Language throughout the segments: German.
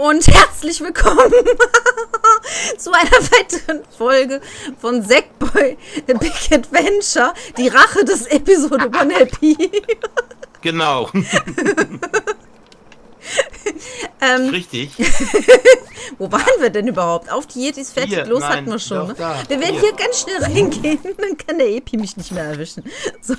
und herzlich willkommen zu einer weiteren Folge von Sackboy Big Adventure, die Rache des Episode 1LP. Genau. Richtig. Wo waren wir denn überhaupt? Auf die Yetis fertig, hier, los nein, hatten wir schon. doch, Ne? da, Wir werden hier ganz schnell reingehen, dann kann der Epi mich nicht mehr erwischen. So.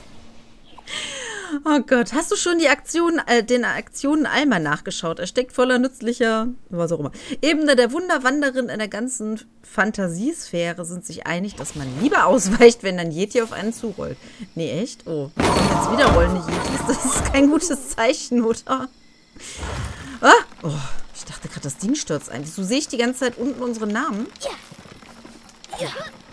Oh Gott, hast du schon die den Aktionen Alma nachgeschaut? Er steckt voller nützlicher, was auch immer. Ebene der Wunderwanderin in der ganzen Fantasiesphäre sind sich einig, dass man lieber ausweicht, wenn ein Yeti auf einen zurollt. Nee, echt? Oh, jetzt wieder rollende Yetis. Das ist kein gutes Zeichen, oder? Ah! Oh, ich dachte gerade, das Ding stürzt ein. Wieso sehe ich die ganze Zeit unten unsere Namen? Ja.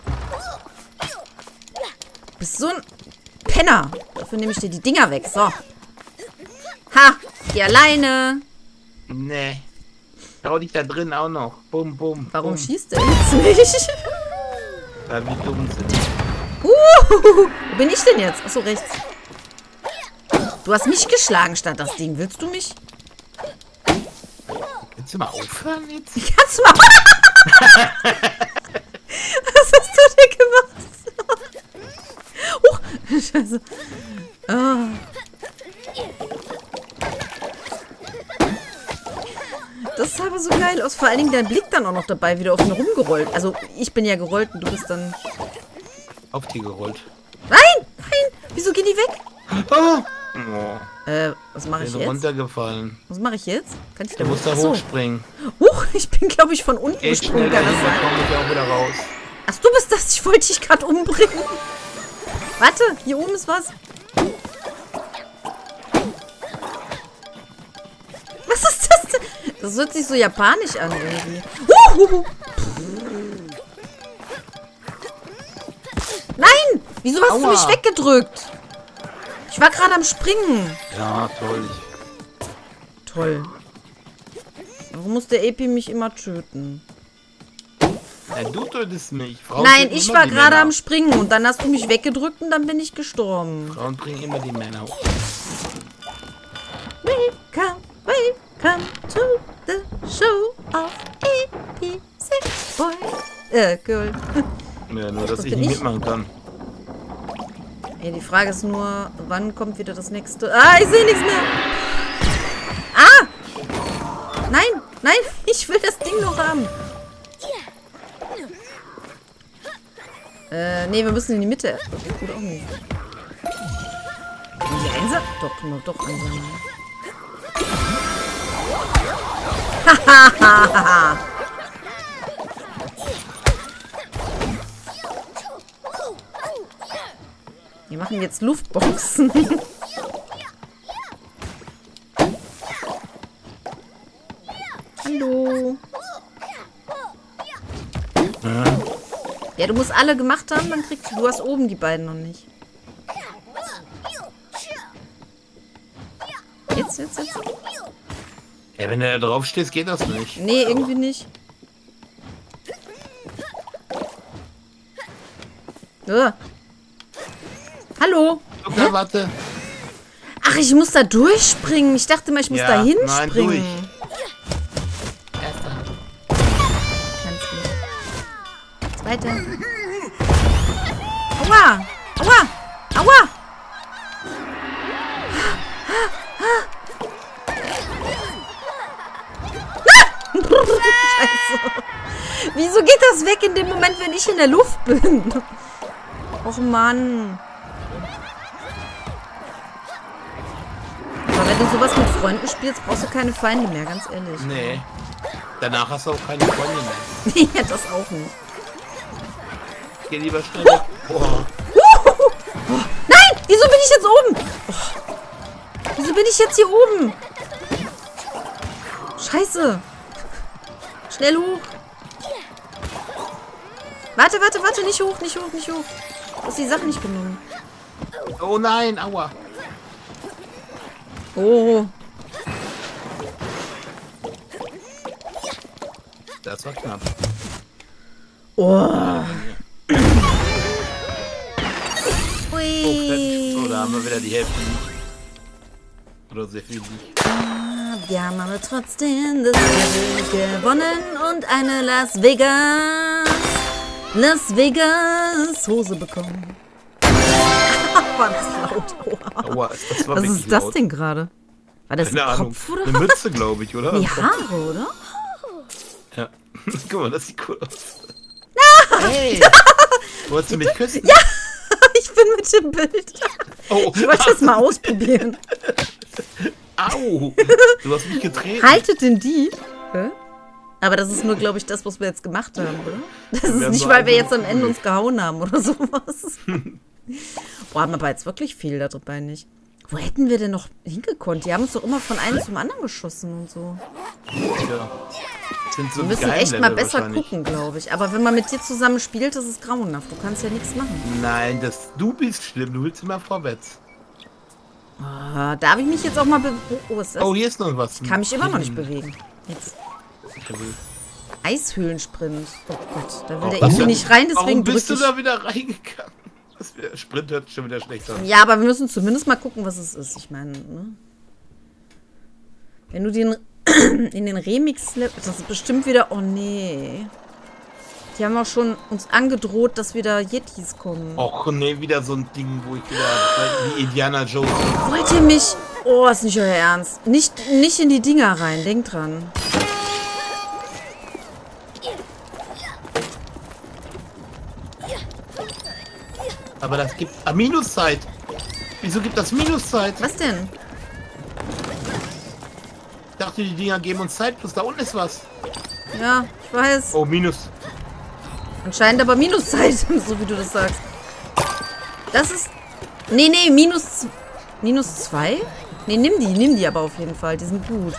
Bist so ein Penner. Dafür nehme ich dir die Dinger weg. So. Ha! Geh alleine. Nee. Schau dich da drin auch noch. Bum, bum. Warum bum. schießt er jetzt nicht? Weil wir dumm sind. Wo bin ich denn jetzt? Achso, rechts. Du hast mich geschlagen statt das Ding. Willst du mich? Kannst du mal aufhören jetzt? Kannst du mal... Was hast du denn gemacht? Scheiße. Oh. Das sah aber so geil aus. Vor allen Dingen dein Blick dann auch noch dabei, wieder auf ihn rumgerollt. Also, ich bin ja gerollt und du bist dann... Auf die gerollt. Nein! Nein! Wieso gehen die weg? Oh. Was mache ich Bin jetzt? runtergefallen. Was mache ich jetzt? Kann ich da Du musst da Achso. hochspringen. Ich bin, glaube ich, von unten Geh gesprungen. schneller Kann hin, das dann sein? komme ich auch wieder raus. Ach, du bist das. Ich wollte dich gerade umbringen. Warte, hier oben ist was. Was ist das denn? Das hört sich so japanisch an irgendwie. Nein! Wieso hast du Aua. mich weggedrückt? Ich war gerade am Springen. Ja, toll. Toll. Warum muss der Epi mich immer töten? Ja, du tötest mich. Frauen Nein, töten ich immer war die gerade Männer. am Springen und dann hast du mich weggedrückt und dann bin ich gestorben. Frauen bringen immer die Männer hoch. Welcome to the show of Epi Sackboy. Girl. Ja, nur, dass Das ich bin nicht ich. mitmachen kann. Ja, die Frage ist nur, wann kommt wieder das nächste... Ah, ich sehe nichts mehr. Ah! Nein, nein, ich will das Ding noch haben. Nee, wir müssen in die Mitte. Das geht gut auch nicht. Können wir einsammeln? Doch, können wir doch einsammeln. Hahaha. Wir machen jetzt Luftboxen. Hallo. Ja, du musst alle gemacht haben, dann kriegst du... Du hast oben die beiden noch nicht. Jetzt. Ja, wenn du da drauf stehst, geht das nicht. Nee, irgendwie nicht. Hallo. Okay, warte. Ach, ich muss da durchspringen. Ich dachte mal, ich muss Ja, da nein, hinspringen. Erster. Ganz gut. Zweiter. Aua! Aua! Aua! Scheiße. Wieso geht das weg in dem Moment, wenn ich in der Luft bin? Och Mann. Aber wenn du sowas mit Freunden spielst, brauchst du keine Feinde mehr, ganz ehrlich. Nee. Danach hast du auch keine Freunde mehr. Ja, das auch nicht. Geh lieber schnell weg. Boah. Nein! Wieso bin ich jetzt oben? Oh. Wieso bin ich jetzt hier oben? Scheiße. Schnell hoch. Warte. Nicht hoch. Du hast die Sache nicht genommen. Oh nein, aua. Oh. Das war knapp. Oh. Oh, da haben wir wieder die Hälfte nicht. Oder sehr viel nicht. Wir haben aber trotzdem das Level gewonnen und eine Las Vegas Hose bekommen. War das laut? Oha. Aua, das war Was wirklich ist das laut. denn gerade? War das Keine ein Ahnung. Kopf oder Eine was? Mütze, glaube ich, oder? Nee, Haare, oder? Ja. Guck mal, das sieht cool aus. Hey! Wolltest du mich küssen? Ja! Ich bin mit dem Bild. Oh. Ich wollte das mal ausprobieren. Au! Du hast mich getreten. Haltet den Dieb. Aber das ist nur, glaube ich, das, was wir jetzt gemacht haben, oder? Das ist haben nicht, nur weil wir einen jetzt am Ende geprügelt. uns gehauen haben oder sowas. Boah, haben wir aber jetzt wirklich viel da dabei nicht. Wo hätten wir denn noch hingekonnt? Die haben uns doch immer von einem zum anderen geschossen und so. Ja. Sind so Wir müssen echt mal besser gucken, glaube ich. Aber wenn man mit dir zusammen spielt, das ist grauenhaft. Du kannst ja nichts machen. Nein, du bist schlimm. Du willst immer vorwärts. Ah, darf ich mich jetzt auch mal Oh, was ist das? Oh, hier ist noch was. Ich kann mich immer noch nicht bewegen. Jetzt. bewegen. Eishöhlensprint. Oh Gott, da will Oh, der was irgendwie denn? nicht rein, deswegen Warum drücke bist du ich. da wieder reingegangen? Sprint hört schon wieder schlecht an. Ja, aber wir müssen zumindest mal gucken, was es ist. Ich meine, ne? Wenn du den in den Remix... Das ist bestimmt wieder... Oh, nee. Die haben auch schon uns angedroht, dass wieder Yetis kommen. Och, nee, wieder so ein Ding, wo ich wieder wie Indiana Jones. Wollt ihr mich... Oh, ist nicht euer Ernst. Nicht in die Dinger rein. Denkt dran. Aber das gibt Minuszeit. Wieso gibt das Minuszeit? Was denn? Ich dachte, die Dinger geben uns Zeit, plus da unten ist was. Ja, ich weiß. Oh, Minus. Anscheinend aber Minuszeit, so wie du das sagst. Das ist... Nee, minus 2? Nee, nimm die aber auf jeden Fall. Die sind gut.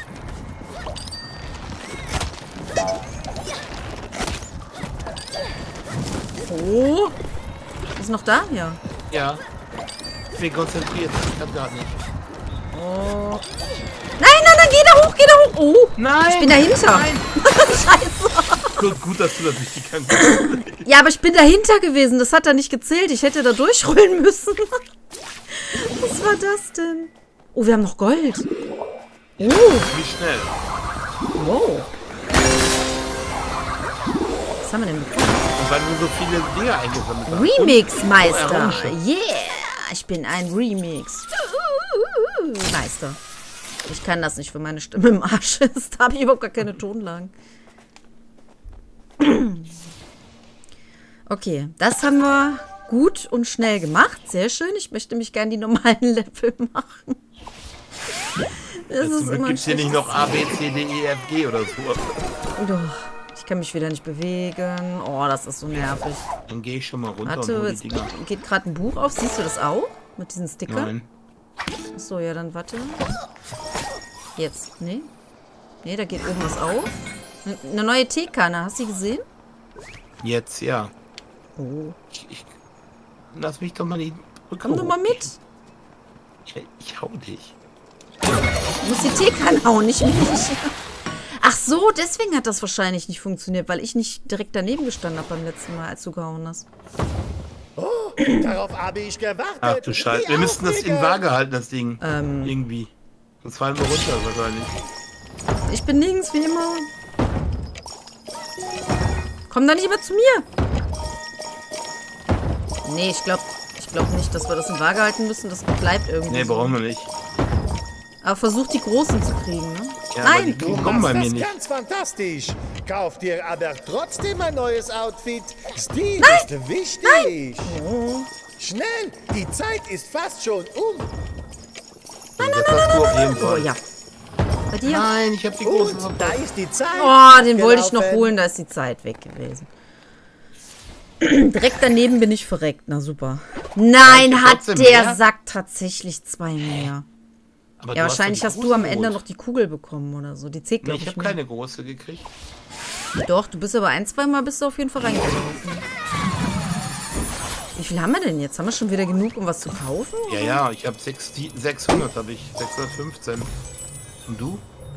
Oh. Ist noch da? Ja. Ja. Ich bin konzentriert. Ich kann gar nicht. Oh. Nein, geh da hoch. Oh. Nein! Ich bin dahinter. Nein! Scheiße. Gut, dass du das nicht gegangen bist. Ja, aber ich bin dahinter gewesen. Das hat da nicht gezählt. Ich hätte da durchrollen müssen. Was war das denn? Oh, wir haben noch Gold. Oh. Wie schnell? Wow. Was haben wir denn bekommen? Und weil wir so viele Dinge eingesammelt haben. Remix-Meister. Errungenschaft. Yeah. Ich bin ein Remix-Meister. Ich kann das nicht, wenn meine Stimme im Arsch ist. Da habe ich überhaupt gar keine Tonlagen. Okay, das haben wir gut und schnell gemacht. Sehr schön. Ich möchte mich gerne die normalen Level machen. Das ist immer Gibt es hier nicht noch A, B, C, D, E, F, G oder so? Oh, ich kann mich wieder nicht bewegen. Oh, das ist so nervig. Dann gehe ich schon mal runter und Warte, hol jetzt die Dinger. geht gerade ein Buch auf. Siehst du das auch? Mit diesen Stickern? Nein. Achso, ja, dann warte. Jetzt, nee. Nee, da geht oben was auf. Eine neue Teekanne, hast du die gesehen? Jetzt, ja. Oh. Lass mich doch mal die Brücke Komm doch mal mit. Ich hau dich. Du musst die Teekanne hauen, nicht mich. Ach so, deswegen hat das wahrscheinlich nicht funktioniert, weil ich nicht direkt daneben gestanden habe beim letzten Mal, als du gehauen hast. Oh, darauf habe ich gewartet. Ach du Scheiße. Wir müssten das in Waage halten, das Ding. Irgendwie. Sonst fallen wir runter wahrscheinlich. Ich bin nirgends wie immer. Komm da nicht immer zu mir. Nee, ich glaub nicht, dass wir das in Waage halten müssen. Das bleibt irgendwie Nee, so. brauchen wir nicht. Aber versuch die Großen zu kriegen, ne? Ja, aber Nein! die Du kommen bei machst mir das nicht. ganz fantastisch. Kauf dir aber trotzdem ein neues Outfit. Stil ist wichtig. Oh. Schnell, die Zeit ist fast schon um. Das hast du auf jeden Oh Fall. ja. Bei dir? Nein, ich hab die Gut, großen da verpasst. ist die Zeit. Oh, den wollte ich noch abgelaufen. holen, da ist die Zeit weg gewesen. Direkt daneben bin ich verreckt. Na super. Nein, Reicht hat trotzdem der mehr? Sack tatsächlich 2 mehr. Aber Ja, du wahrscheinlich doch hast die du am großen Ende geholt. noch die Kugel bekommen oder so. Die zählt, Nee, glaube ich ich, habe mehr. keine große gekriegt. Doch, du bist aber 1-2 Mal bist du auf jeden Fall reingelaufen. Wie viel haben wir denn jetzt? Haben wir schon wieder genug, um was zu kaufen? Ja, ich habe 600 habe ich. 615. Und du?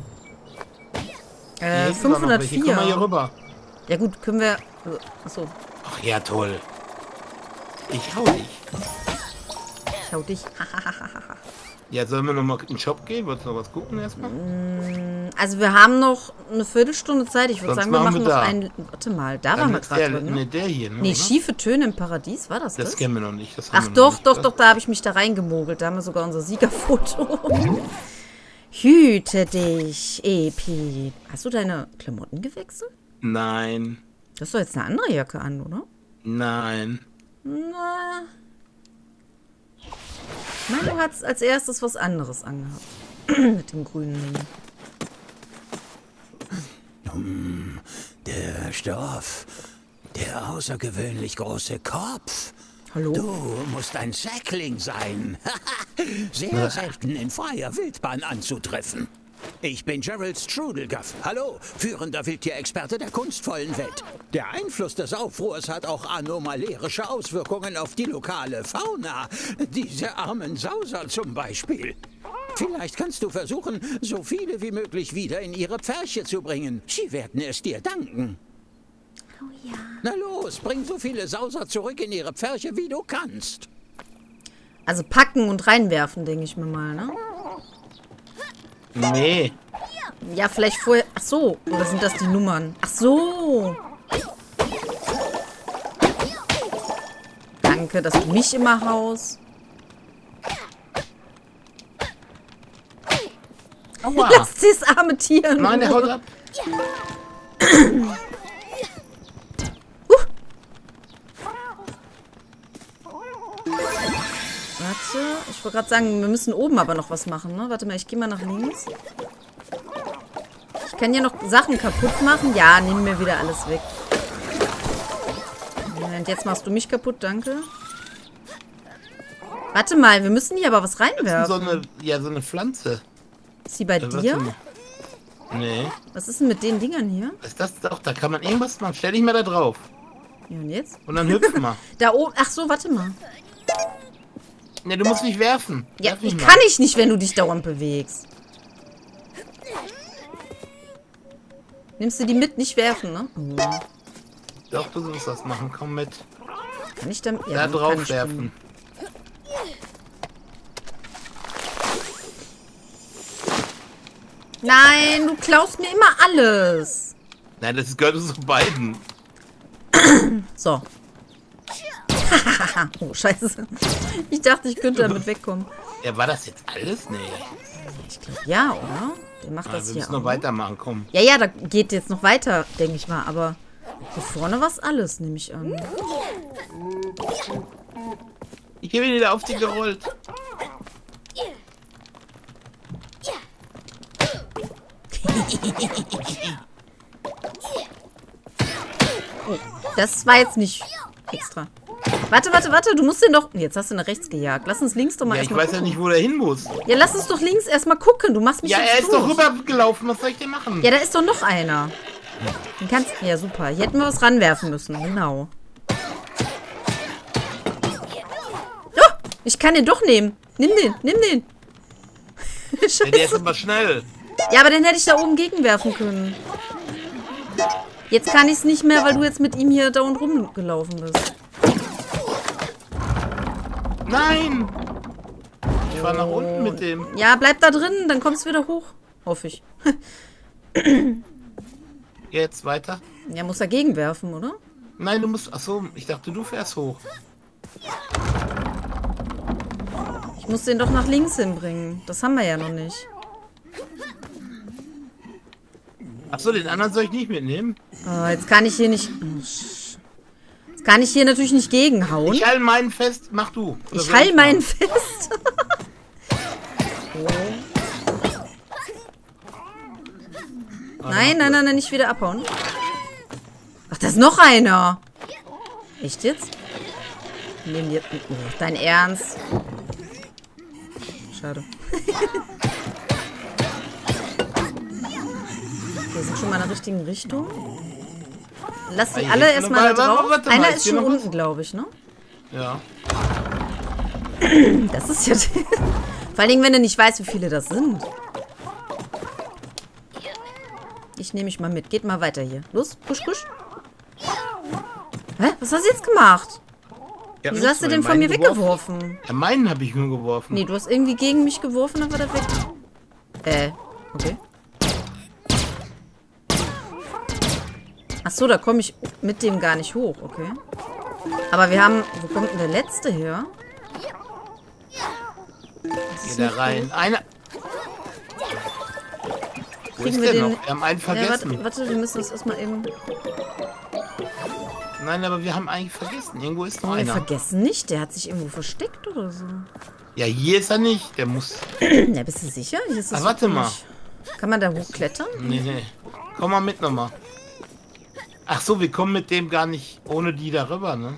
Hier hinten war noch welche. Komm mal hier 504. rüber. Ja gut, können wir... Achso, Ach ja, toll. Ich hau dich. ich hau dich. Ja, sollen wir nochmal in den Shop gehen? Wolltest du noch was gucken erstmal? Also wir haben noch eine Viertelstunde Zeit. Ich würde Sonst sagen, wir machen machen wir noch da. einen... Warte mal, da waren wir gerade drin, ne? Ne, der hier, ne? Nee, oder? schiefe Töne im Paradies, war das das? Das kennen wir noch nicht. Das haben Ach wir noch doch, nicht, doch, das- doch, da habe ich mich da reingemogelt. Da haben wir sogar unser Siegerfoto. Hüte dich, Epi. Hast du deine Klamotten gewechselt? Nein. Du hast doch jetzt eine andere Jacke an, oder? Nein. Na. Ich meine, du hast als erstes was anderes angehabt. Mit dem grünen Ding. Der Stoff. Der außergewöhnlich große Kopf. Hallo? Du musst ein Säckling sein. Sehr selten in freier Wildbahn anzutreffen. Ich bin Gerald Strudelgaff. Hallo, führender Wildtierexperte der kunstvollen Welt. Der Einfluss des Aufruhrs hat auch anomalerische Auswirkungen auf die lokale Fauna. Diese armen Sauser zum Beispiel. Vielleicht kannst du versuchen, so viele wie möglich wieder in ihre Pferche zu bringen. Sie werden es dir danken. Oh ja. Na los, bring so viele Sauser zurück in ihre Pferche, wie du kannst. Also packen und reinwerfen, denke ich mir mal, ne? Nee. Ja, vielleicht vorher... Ach so, oder sind das die Nummern? Ach so. Danke, dass du mich immer haust. Aua. Lass das arme Tier in Nein, der Ruhe. haut ab. Warte, ich wollte gerade sagen, wir müssen oben aber noch was machen, ne? Warte mal, ich gehe mal nach links. Ich kann ja noch Sachen kaputt machen. Ja, nimm mir wieder alles weg. Und jetzt machst du mich kaputt, danke. Warte mal, wir müssen hier aber was So reinwerfen. so eine Pflanze. Ist sie bei Warte dir? mal. Nee. Was ist denn mit den Dingern hier? Was ist das doch? Da kann man irgendwas machen. Stell dich mal da drauf. Ja, und jetzt? Und dann hüpf mal. Da oben. Ach so, warte mal. Ne, du musst mich werfen. Ja, Werf mich ich mal. kann ich nicht, wenn du dich dauernd bewegst. Nimmst du die mit? Nicht werfen, ne? Oh. Doch, du sollst das machen. Komm mit. Kann ich dann... Da dann kann drauf ich werfen. springen. Nein, du klaust mir immer alles. Nein, das gehört zu beiden. So. Oh, scheiße. Ich dachte, ich könnte damit wegkommen. Ja, war das jetzt alles? Nee. Ich glaube, ja, oder? Der macht das Wir hier müssen noch auch. weitermachen, komm. Ja, ja, da geht jetzt noch weiter, denke ich mal. Aber hier vorne war es alles, nehme ich an. Ich bin wieder auf dich gerollt. Oh, das war jetzt nicht extra. Warte, warte, warte, du musst den doch... Jetzt hast du nach rechts gejagt. Lass uns links doch mal Ja, ich erstmal weiß ja gucken. nicht, wo der hin muss. Ja, lass uns doch links erstmal gucken. Du machst mich Ja, jetzt er ist durch. doch rübergelaufen. Was soll ich denn machen? Ja, da ist doch noch einer. Den kannst... Ja, super. Hier hätten wir was ranwerfen müssen. Genau. Oh, ich kann den doch nehmen. Nimm den, nimm den. Ja, der ist Scheiße. immer schnell. Ja, aber dann hätte ich da oben gegenwerfen können. Jetzt kann ich es nicht mehr, weil du jetzt mit ihm hier da und rumgelaufen bist. Nein! Ich war nach unten mit dem. Ja, bleib da drin, dann kommst du wieder hoch. Hoffe ich. Jetzt weiter. Ja, muss er gegenwerfen, oder? Nein, du musst... Achso, ich dachte, du fährst hoch. Ich muss den doch nach links hinbringen. Das haben wir ja noch nicht. Achso, den anderen soll ich nicht mitnehmen. Oh, jetzt kann ich hier nicht... Oh, jetzt kann ich hier natürlich nicht gegenhauen. Ich halte meinen fest, mach du. Oder Ich soll halte meinen machen? fest. Nein, nein, nein, nein, nicht wieder abhauen. Ach, da ist noch einer. Echt jetzt? Nehmen die... Oh, dein Ernst? Schade. Wir sind schon mal in der richtigen Richtung. Lass die Hier alle ist erstmal noch- da drauf. warte mal, Einer ist ist hier schon noch was? unten, glaube ich, ne? Ja. Das ist ja... Vor allen Dingen, wenn du nicht weißt, wie viele das sind. Ich nehme mich mal mit. Geht mal weiter hier. Los, kusch, kusch. Hä? Was hast du jetzt gemacht? Ja, Wieso hast du den von mir weggeworfen? Ja, meinen habe ich nur geworfen. Nee, du hast irgendwie gegen mich geworfen, dann war der weg. Okay. Ach so, da komme ich mit dem gar nicht hoch, okay. Aber wir haben... Wo kommt denn der letzte her? Geh da rein. Einer... Wo Kriegen ist wir der den... noch? Wir haben einen vergessen. Ja, warte, wir müssen das erstmal eben... Nein, aber wir haben eigentlich vergessen. Irgendwo ist noch Wir einer. vergessen nicht, der hat sich irgendwo versteckt oder so. Ja, hier ist er nicht. Der muss... Na, bist du sicher? Hier ist das warte mal. nicht. Kann man da hochklettern? Nee. Komm mal mit nochmal. Ach so, wir kommen mit dem gar nicht ohne die darüber, ne?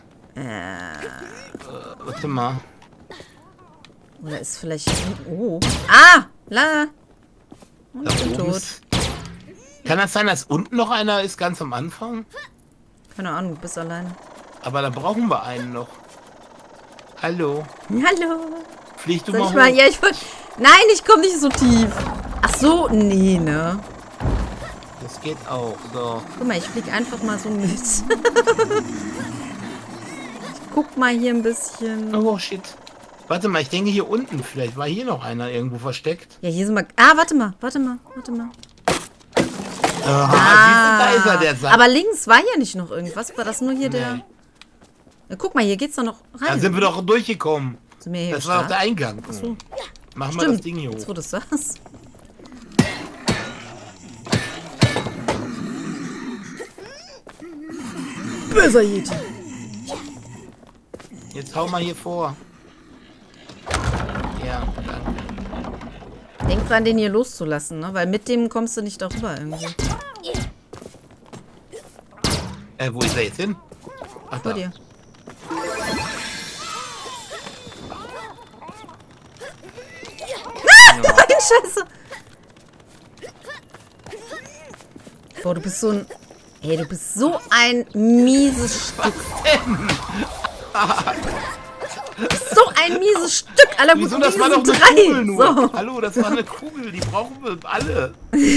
Warte mal. Oder ist vielleicht... Oh. Ah! La! Und Da ich bin oben tot. ist... Kann das sein, dass unten noch einer ist, ganz am Anfang? Keine Ahnung, du bist alleine. Aber da brauchen wir einen noch. Hallo. Hallo! Flieg du Soll mal ich hoch. mal... Ja, ich wollte... Nein, ich komme nicht so tief. Ach so, nee, ne? Das geht auch. So. Guck mal, ich flieg einfach mal so mit. Ich guck mal hier ein bisschen. Oh, shit. Warte mal, ich denke hier unten. Vielleicht war hier noch einer irgendwo versteckt. Ja, hier sind wir... Ah, warte mal. Da ist er, der Sack. Aber links war ja nicht noch irgendwas. War das nur hier der... Ja, guck mal, hier geht's doch noch rein. Da sind wir doch durchgekommen. Sind wir hier Das war doch der gestartet? Eingang. so. Machen wir das Stimmt, Ding hier jetzt hoch. wo du sagst. Böser Yeti. Jetzt hau mal hier vor. Ja, danke. Denk dran, den hier loszulassen, ne? Weil mit dem kommst du nicht darüber irgendwie. Wo ist er jetzt hin? Ach, Vor da. dir. Nein, Scheiße. Boah, du bist so ein... Ey, du bist so ein mieses Stück. Du bist so ein mieses Stück. Aller Wieso, guten das Dinge war doch sind eine drei. Kugel nur. So. Hallo, das war eine Kugel. Die brauchen wir alle.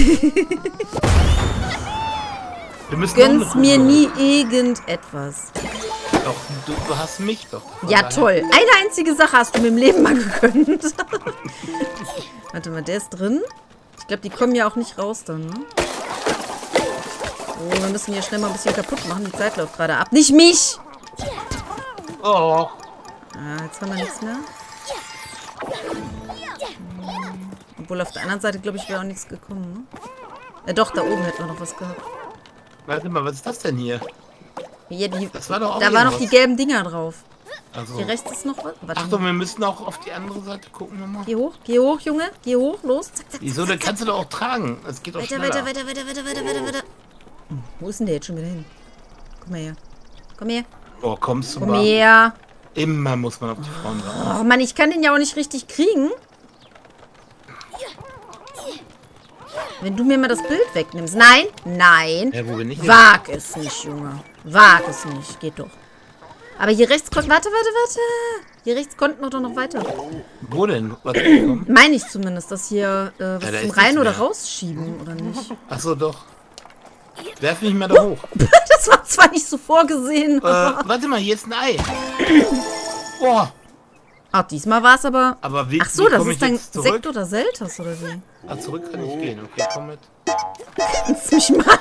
Wir müssen noch Gönnst eine mir Kugel. nie irgendetwas. Doch, du hast mich doch. Von Ja, daher- toll. Eine einzige Sache hast du mir im Leben mal gegönnt. Warte mal, der ist drin. Ich glaube, die kommen ja auch nicht raus dann, ne? Oh, wir müssen hier schnell mal ein bisschen kaputt machen. Die Zeit läuft gerade ab. Nicht mich! Oh, Ah, jetzt haben wir nichts mehr. Obwohl auf der anderen Seite, glaube ich, wäre auch nichts gekommen, ne? Doch, da oben hätten wir noch was gehabt. warte mal, was ist das denn hier? Ja, Das war doch auch da waren noch irgendwas. die gelben Dinger drauf. Also. Hier rechts ist noch was. Warte Achtung, mal. wir müssen auch auf die andere Seite gucken nochmal. Geh hoch, Junge. Geh hoch, los. Zack, zack. Wieso, dann kannst du doch auch tragen. Es geht doch Weiter, schneller. weiter. Wo ist denn der jetzt schon wieder hin? Komm mal her. Komm her. Oh, kommst du Komm mal. her. Immer muss man auf die Frauen ran. Oh Mann, ich kann den ja auch nicht richtig kriegen. Wenn du mir mal das Bild wegnimmst. Nein, nein. Ja, wo bin ich? Wag es nicht, Junge. Wag es nicht. Geht doch. Aber hier rechts konnten... Warte. Hier rechts konnten wir doch noch weiter. Wo denn? Was ist gekommen? Meine ich zumindest, dass hier was da zum ist Rein- nichts oder mehr. Rausschieben, oder nicht? Achso, doch. Werf mich mal da hoch. Das war zwar nicht so vorgesehen. Warte mal, hier ist ein Ei. Boah. Ach, diesmal war es aber... Aber wie, Ach so, wie das komm ist ich dein jetzt zurück? Sekt oder Selters, oder wie? Ah, zurück kann ich gehen. Okay, komm mit. Kannst du mich mal...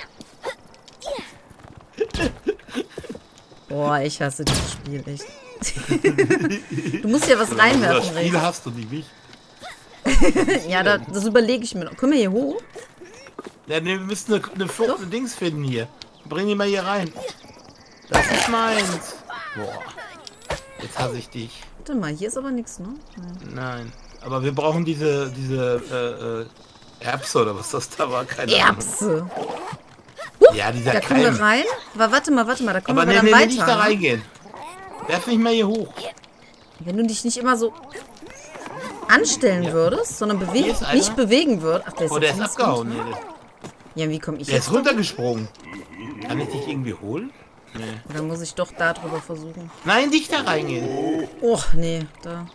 Boah, ich hasse dieses Spiel, echt. Du musst ja was Das reinwerfen, Spiel Rex. hast du, die mich. Ja, das überlege ich mir noch. Können wir hier hoch? Ja, nee, wir müssen eine Frucht, ein Dings finden hier. Bring die mal hier rein. Das ist meins. Boah. Jetzt hasse ich dich. Warte mal, hier ist aber nichts, ne? Nein. Aber wir brauchen diese Erbse oder was das da war. Keine Ahnung. Erbse. Ja, dieser Da kommen wir Keim. rein. Aber warte mal, da kommen Aber wir nee, dann nee, nicht da weiter. reingehen. Werf mich mal hier hoch. Wenn du dich nicht immer so anstellen würdest, sondern Hier ist einer. nicht bewegen würdest. Ach, der ist, Oh, der jetzt ist links abgehauen. runter. Nee, Ja, wie komme ich der jetzt ist da? runtergesprungen. Kann ich dich irgendwie holen? Nee. Oder muss ich doch da drüber versuchen? Nein, nicht da reingehen. Och, nee, da.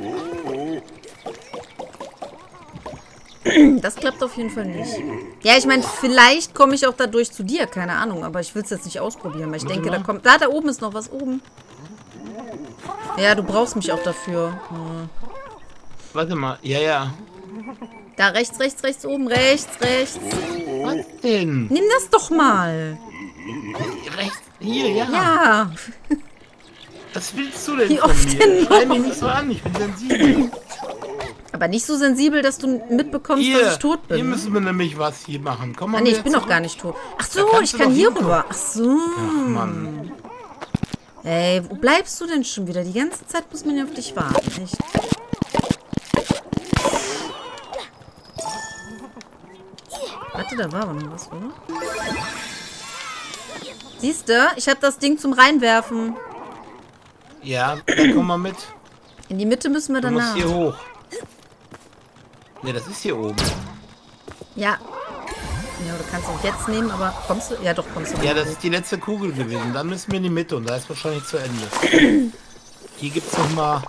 Das klappt auf jeden Fall nicht. Ja, ich meine, vielleicht komme ich auch dadurch zu dir, keine Ahnung. Aber ich will es jetzt nicht ausprobieren, weil ich denke, da kommt... Da oben ist noch was oben. Ja, du brauchst mich auch dafür. Hm. Warte mal. Ja. Da rechts, rechts oben, rechts. Was denn? Nimm das doch mal. Rechts. Hier, ja. Ja. Was willst du denn Wie von oft mir? denn noch? Schrei mich nicht so an, ich bin sensibel. Aber nicht so sensibel, dass du mitbekommst, dass ich tot Hier bin. müssen wir nämlich was hier machen. Komm mal Ah, nee, ich wieder bin noch zurück. gar nicht tot. Ach Da so, kannst ich du kann doch hier hinkommen. rüber. Ach so. Ach, Mann. Ey, wo bleibst du denn schon wieder? Die ganze Zeit muss man ja auf dich warten, echt. Warte, da war aber noch was, oder? Siehst du? Ich habe das Ding zum Reinwerfen. Ja, dann komm mal mit. In die Mitte müssen wir Du musst danach. hier hoch. Ne, das ist hier oben. Ja. Ja, du kannst auch jetzt nehmen, aber kommst du? Ja, doch, kommst du. Ja, noch das hoch. ist die letzte Kugel gewesen. Dann müssen wir in die Mitte und da ist wahrscheinlich zu Ende. Hier gibt's noch mal...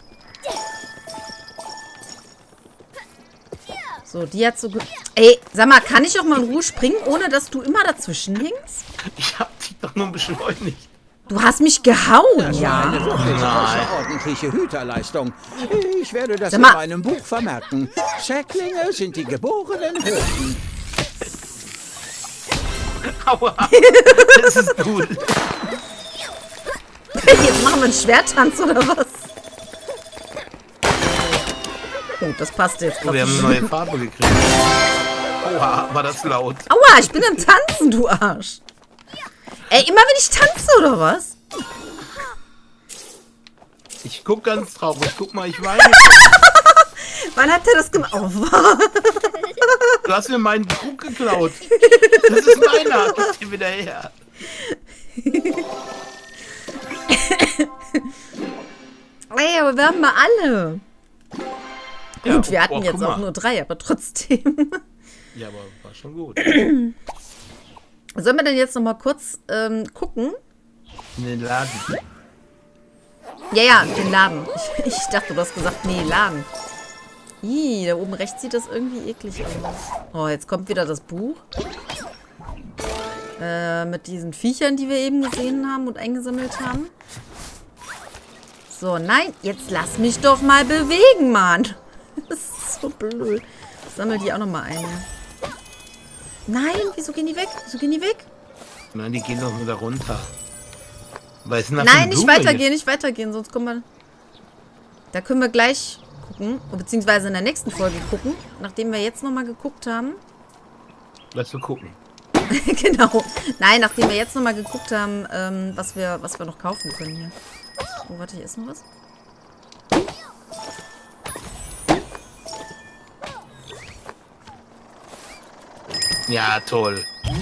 So, die hat so... Ey, sag mal, kann ich auch mal in Ruhe springen, ohne dass du immer dazwischen hängst? Ich hab dich doch nur beschleunigt. Du hast mich gehauen, Das war ja. eine wirklich Nein. außerordentliche Hüterleistung. Ich werde das Sag in mal. meinem Buch vermerken. Säcklinge sind die geborenen Hirten. Aua. Das ist gut. Jetzt machen wir einen Schwerttanz, oder was? Oh, das passt jetzt Oh, wir haben gerade. eine neue Farbe gekriegt. Oha, war das laut. Aua, ich bin am Tanzen, du Arsch. Ey, immer wenn ich tanze, oder was? Ich guck ganz traurig. Guck mal, ich weine. Wann hat der das gemacht? Oh, was? Du hast mir meinen Krug geklaut. Das ist meiner. Gib den wieder her. Ey, aber wir haben mal alle. Ja, Gut, wir hatten guck jetzt auch mal. nur 3, aber trotzdem. Ja, aber war schon gut. Sollen wir denn jetzt noch mal kurz gucken? In den Laden. Ja, den Laden. Ich dachte, du hast gesagt, nee, Laden. Ih, da oben rechts sieht das irgendwie eklig aus. Oh, jetzt kommt wieder das Buch. Mit diesen Viechern, die wir eben gesehen haben und eingesammelt haben. So, nein, jetzt lass mich doch mal bewegen, Mann. Das ist so blöd. Ich sammle die auch noch mal ein. Nein, wieso gehen die weg? Wieso gehen die weg? Nein, die gehen doch nur da runter. Was ist denn da für Nein, eine nicht Blume weitergehen, nicht weitergehen, sonst kommen wir... Da können wir gleich gucken, beziehungsweise in der nächsten Folge gucken, nachdem wir jetzt nochmal geguckt haben. hier? Lass wir gucken. Genau. Nein, nachdem wir jetzt nochmal geguckt haben, was wir noch kaufen können hier. Oh, warte, hier ist noch was. Ja, toll.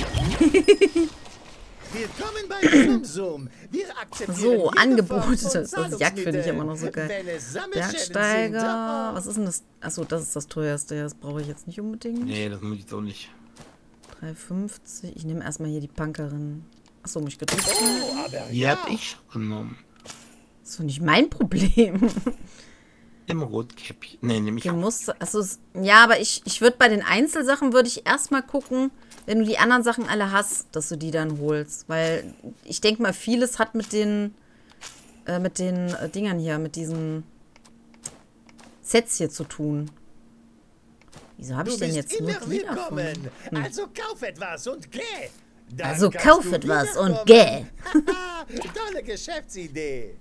Willkommen bei Sumsum. Wir akzeptieren So, jede Form Angebote. von Das Jagd finde ich Zahlungsmittel. immer noch so geil. Wenn es Sammelschäden Bergsteiger. sind, Was ist denn das? Achso, das ist das teuerste. Ja, das brauche ich jetzt nicht unbedingt. Nee, das muss ich so nicht. 3,50. Ich nehme erstmal hier die Punkerin. Achso, mich gedrückt. aber Die hab ich schon genommen. Das ist doch nicht mein Problem. Im Rotkäppchen. Nee, nehme ich. Du musst, also, ja, aber ich würde bei den Einzelsachen, würde ich erstmal gucken, wenn du die anderen Sachen alle hast, dass du die dann holst. Weil ich denke mal, vieles hat mit den Dingern hier, mit diesen Sets hier zu tun. Wieso habe ich du denn bist jetzt nur immer die davon? willkommen. Also kauf etwas und geh. Dann Also kannst kauf du etwas und wiederkommen. geh. Tolle Geschäftsidee.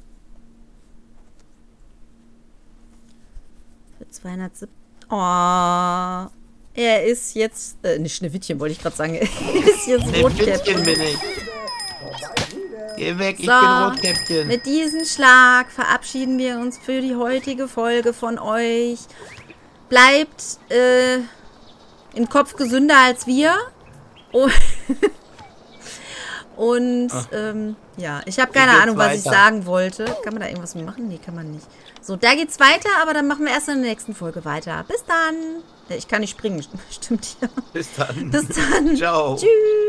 Für 270. Oh. Er ist jetzt. Nicht Schneewittchen, wollte ich gerade sagen. Er ist jetzt Schneewittchen Rotkäppchen. bin ich. Geh weg, ich So, bin Rotkäppchen. mit diesem Schlag verabschieden wir uns für die heutige Folge von euch. Bleibt im Kopf gesünder als wir. Oh. Und ja, ich habe keine geht's Ahnung, was ich weiter? sagen wollte. Kann man da irgendwas mit machen? Nee, kann man nicht. So, da geht's weiter, aber dann machen wir erst in der nächsten Folge weiter. Bis dann. Ich kann nicht springen, stimmt ja. Bis dann. Bis dann. Ciao. Tschüss.